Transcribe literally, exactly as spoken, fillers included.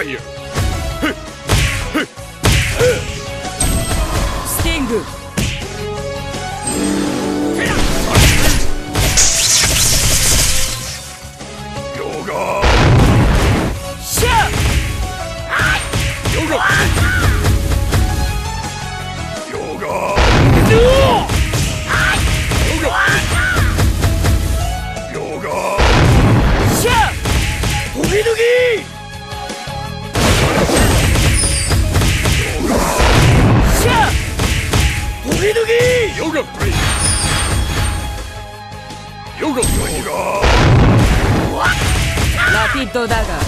here. スティング。 ヨガ。 シャヨガ。ヨガ。ヨガ。 シャドキドキ。 シャドキドキ。ヨガ。ヨガ。ヨガ。 ラピッドだが